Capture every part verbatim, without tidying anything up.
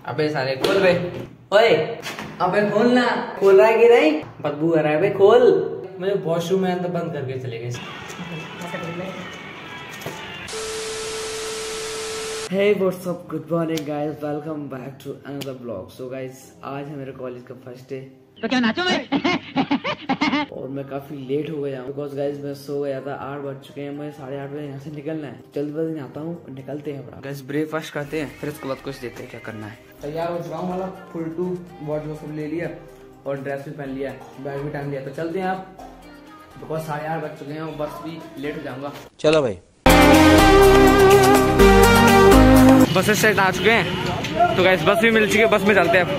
अबे साले खोल बे। ओए अबे खोल ना। खोल रहा है कि नहीं? बदबू आ रहा है बे, खोल। मुझे वॉशरूम में अंदर बंद करके चले गए। Hey what's up, good morning guys, welcome back to another vlog. So guys, आज है मेरे कॉलेज का फर्स्ट डे। तो क्या नाचो मैं? और मैं काफी लेट हो गया हूँ बिकॉज गाइज मैं सो गया था। आठ बज चुके हैं, मुझे साढ़े आठ बजे यहाँ से निकलना है। जल्दबाजी में आता हूँ और निकलते हैं। गाइज ब्रेकफास्ट करते हैं, फिर उसके बाद कुछ देखते हैं क्या करना है। तैयार हो चुका हूँ, वाला फुल टू वॉच वो सब ले लिया और ड्रेस भी पहन लिया, बैग भी टांग लिया। तो चलते हैं आप, बिकॉज साढ़े आठ बज चुके हैं और बस भी लेट हो जाऊंगा। चलो भाई। बस स्टैंड आ चुके हैं तो गाइस बस भी मिल चुकी है, बस में चलते हैं।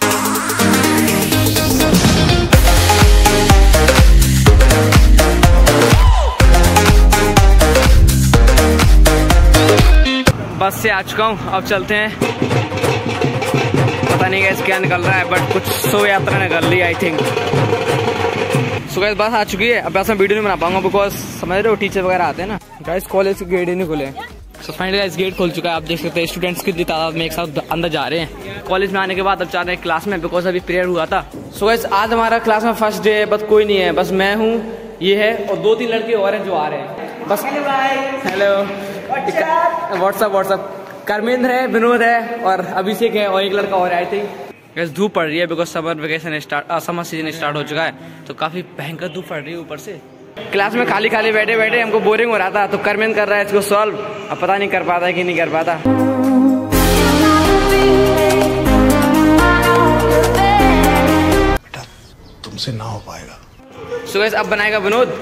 बस से आ चुका हूँ, अब चलते हैं। पता नहीं गाइस क्या निकल रहा है, बट कुछ शो यात्रा निकल रही है आई थिंक। सो गाइस बस आ चुकी है। अब ऐसा वीडियो नहीं बना पाऊंगा बिकॉज समझ रहे हो टीचर वगैरह आते हैं ना। गाइस कॉलेज के गेट ही नहीं खुले। सो फाइनली गाइस गेट खोल चुका है, आप देख सकते हैं स्टूडेंट्स की तादाद में एक साथ अंदर जा रहे हैं। कॉलेज में आने के बाद अब जा रहे हैं क्लास में बिकॉज अभी प्रेयर हुआ था। सो गाइस आज हमारा क्लास में फर्स्ट डे है, बस कोई नहीं है, बस मैं हूँ, ये है और दो तीन लड़के और हैं जो आ रहे हैं बस। हेलो व्हाट्सअप व्हाट्सअप कर्मेंद्र है, विनोद है और अभिषेक है और एक लड़का और आई थिंक। गैस धूप पड़ रही है because summer vacation start summer season start हो चुका है, तो काफी भयंकर धूप पड़ रही है ऊपर से। क्लास में खाली खाली बैठे बैठे हमको बोरिंग हो रहा था, तो कर्मेंद्र कर रहा है इसको सॉल्व। अब पता नहीं कर पाता है कि नहीं कर पाता। बेटा तुमसे ना हो पाएगा। सो गैस अब बनाएगा विनोद।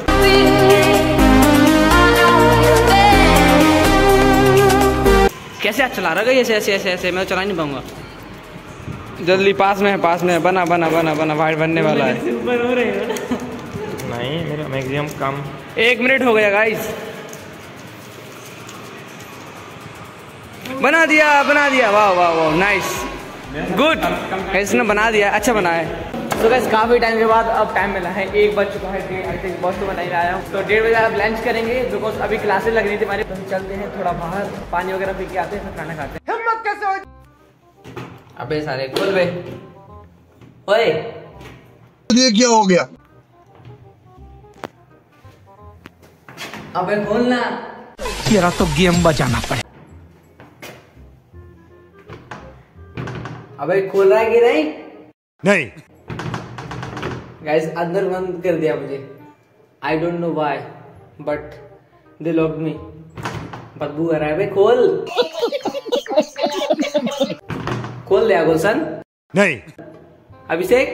कैसे आज चला रहा है ऐसे ऐसे ऐसे ऐसे मैं चला नहीं पाऊंगा। जल्दी पास में है, पास में है, बना बना बना बना वाइट बनने वाला है। ऊपर हो रहे हो नहीं, मेरा मैक्सिमम कम। एक मिनट हो गया गाइस। बना दिया बना दिया, वाह वाह वाह नाइस गुड। इसने बना दिया, अच्छा बना है। तो गाइस काफी टाइम के बाद अब टाइम मिला है, एक बज चुका है डेढ़। आई थिंक बस तो मैं नहीं आया हूँ, तो डेढ़ बजे अब लंच करेंगे बिकॉज अभी क्लासेस लग रही थी हमारी। तो चलते हैं थोड़ा बाहर, पानी वगैरह पी के आते हैं, फिर खाना खाते हैं। हिम्मत कैसे हो? अबे साले खोल बे। ओए ये क्या हो गया? अबे खोल ना। तेरा तो गेम बजाना पड़े। अबे खोल रहा है कि नहीं? नहीं। गाइस अंदर बंद कर दिया मुझे। I don't know why but they locked me. बदबू आ रहा है बे, खोल। खोल दिया गुलशन? नहीं। अभिषेक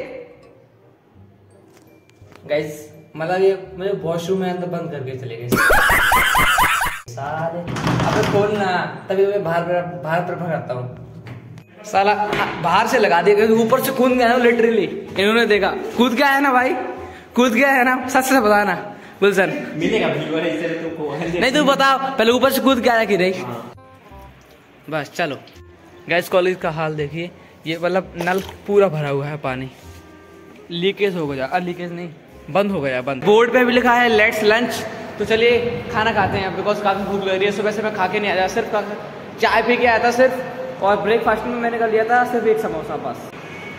गाइस मतलब ये मुझे वॉशरूम में अंदर बंद करके चले गए साले। अबे खोल ना, तभी तो मैं बाहर बाहर प्रेफर करता हूँ। साला बाहर से लगा दिया, ऊपर से कूद गया ना लिटरली। इन्होंने देखा कूद गया है ना भाई, कूद गया है ना, सच से बताना गुलशन। मिलेगा तुमको। नहीं तू बता पहले, ऊपर से कूद गया कि नहीं? बस चलो गाइस कॉलेज का हाल देखिए, ये मतलब नल पूरा भरा हुआ है पानी, लीकेज हो गया। लीकेज नहीं, बंद हो गया बंद। बोर्ड पे भी लिखा है लेट्स लंच। तो चलिए खाना खाते हैं बिकॉज काफी भूख लग रही है। सुबह से मैं खा के नहीं आया, सिर्फ चाय पी के आया था सिर्फ, और ब्रेकफास्ट में मैंने कर लिया था सिर्फ एक समोसा बस।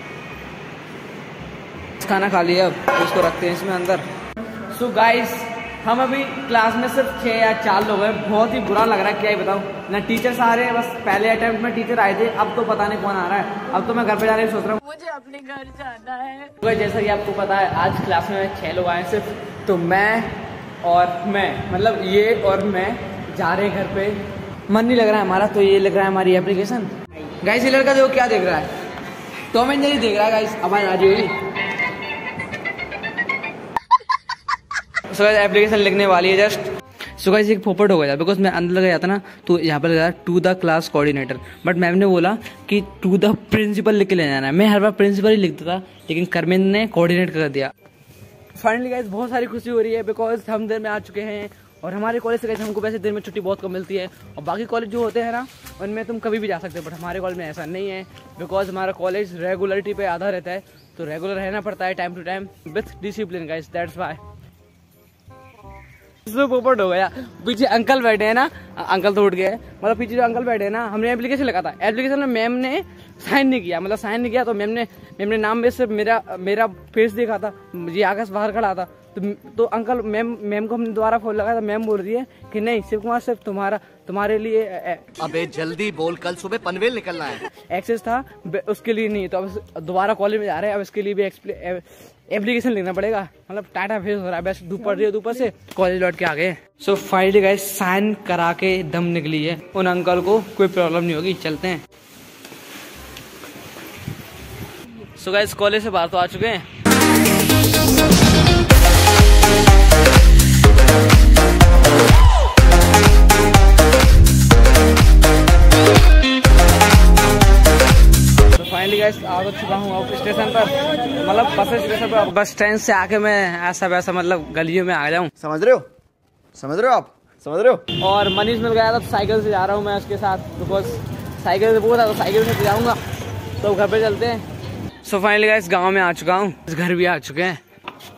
खाना खा लिया, अब इसको रखते हैं इसमें अंदर। सो गाइस हम अभी क्लास में सिर्फ छः या चार लोग हैं, बहुत ही बुरा लग रहा है, क्या ही बताऊँ ना। टीचर्स आ रहे हैं, बस पहले अटेम्प्ट में टीचर आए थे, अब तो पता नहीं कौन आ रहा है। अब तो मैं घर पे जाने की सोच रहा हूँ, मुझे अपने घर जाना है। तो जैसा कि आपको पता है आज क्लास में छः लोग आए सिर्फ, तो मैं और मैं मतलब ये और मैं जा रहे हैं घर पे। मन नहीं लग रहा है हमारा, तो ये लग रहा है हमारी एप्लीकेशन। गाइस ये लड़का देखो क्या देख रहा है, टॉम एंड जेरी देख रहा है गाइस। आवाज आ रही है। सो गाइस एप्लीकेशन लिखने वाली है जस्ट। सो गाइस एक पोपट हो गया बिकॉज मैं अंदर लगा जाता ना, तो यहाँ पर लगा to the class coordinator, but ma'am ने बोला कि टू द प्रिंसिपल लिख के ले जाना है। मैं हर बार प्रिंसिपल ही लिखता था, लेकिन कर्मेंद्र ने कोऑर्डिनेट कर दिया। फाइनली गाइस बहुत सारी खुशी हो रही है बिकॉज हम दिन में आ चुके हैं, और हमारे कॉलेज से गाइस हमको वैसे दिन में छुट्टी बहुत कम मिलती है, और बाकी कॉलेज जो होते हैं ना उनमें तुम कभी भी जा सकते हो, बट हमारे कॉलेज में ऐसा नहीं है बिकॉज हमारा कॉलेज रेगुलरिटी पे आधा रहता है, तो रेगुलर रहना पड़ता है time to time with discipline guys, that's why. पोपट हो गया। पीछे अंकल बैठे हैं ना, अंकल तो उठ गए, मतलब पीछे जो अंकल बैठे हैं ना, हमने एप्लीकेशन लगा था। एप्लीकेशन में मैम ने साइन नहीं किया, मतलब साइन नहीं किया तो मैम ने मैम ने नाम में से मेरा मेरा फेस देखा था, मुझे आकाश बाहर खड़ा था, तो तो अंकल मैम मैम को हमने दोबारा फोन लगाया, तो मैम बोल रही है कि नहीं शिव कुमार सिर्फ तुम्हारा तुम्हारे लिए अबे जल्दी बोल, कल सुबह पनवेल निकलना है, एक्सेस था, उसके लिए नहीं। तो अब दोबारा कॉलेज में जा रहे हैं, अब इसके लिए भी एप्लीकेशन लिखना पड़ेगा, मतलब टाटा फेस हो रहा है, बस धूप पड़ रही है, ऊपर से कॉलेज लौट के आ गए। सो फाइनली गाइस साइन करा के दम निकली है, उन अंकल को कोई प्रॉब्लम नहीं होगी, चलते हैं। सो गाइस कॉलेज से बाहर तो आ चुके हैं। फाइनली गाइस आ तो चुका हूँ अब स्टेशन पर, मतलब बस स्टेशन पर। बस स्टैंड से आके मैं ऐसा वैसा मतलब गलियों में आ जाऊँ, समझ रहे हो, समझ रहे हो आप, समझ रहे हो। और मनीष मिल गया था, साइकिल से जा रहा हूँ मैं उसके साथ, बिकॉज साइकिल से बोला तो साइकिल से जाऊँगा, तो घर पे चलते हैं। सो फाइनली गाइस गाँव में आ चुका हूँ, घर भी आ चुके हैं।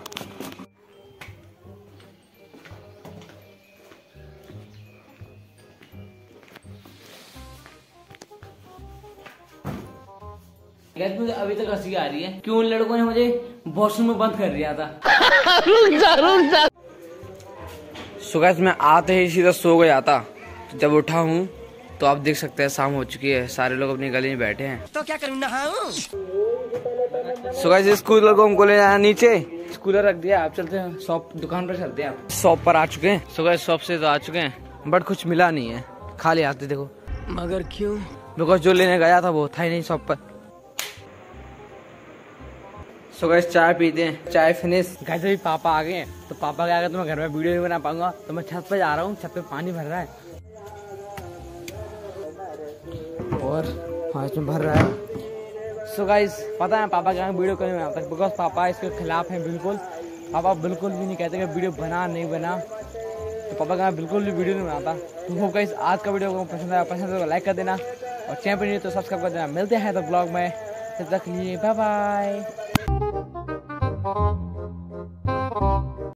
मुझे अभी तक हंसी आ रही है, क्यों उन लड़कों ने मुझे वॉशरूम में बंद कर दिया था। रुक जा, रुक जा। सो गाइस मैं आते ही सीधा सो गया था, तो जब उठा हूँ तो आप देख सकते हैं शाम हो चुकी है, सारे लोग अपनी गली में बैठे हैं। तो क्या करूँ, नहाऊं? सो गाइस इस कूलर को हमको ले जाना नीचे, कूलर रख दिया, आप चलते हैं शॉप, दुकान पर चलते हैं। शॉप पर आ चुके हैं। सो गाइस शॉप से तो आ चुके हैं, बट कुछ मिला नहीं है, खाली आते देखो। मगर क्यों? बिकॉज जो लेने गया था वो था ही नहीं शॉप पर। सो गाइस चाय पीते हैं, चाय फिनिश। गाइस अभी पापा आ गए हैं, तो पापा के आगे तो मैं घर में वीडियो नहीं बना पाऊंगा, तो मैं छत पे जा रहा हूँ, छत पे पानी भर रहा है और हाँ इसमें भर रहा है। सो गाइस पता है पापा के आगे वीडियो क्यों नहीं बनाता, बिकॉज पापा इसके खिलाफ हैं बिल्कुल। पापा बिल्कुल भी नहीं कहते कि वीडियो बना नहीं बना, तो पापा का बिल्कुल भी वीडियो नहीं बनाता। तो वो गाइस आज का वीडियो को पसंद आया, पसंद है तो लाइक कर देना, और चैनल पर नहीं तो सब्सक्राइब कर देना। मिलते हैं तो ब्लॉग में, तब तक लिए बाय बाय।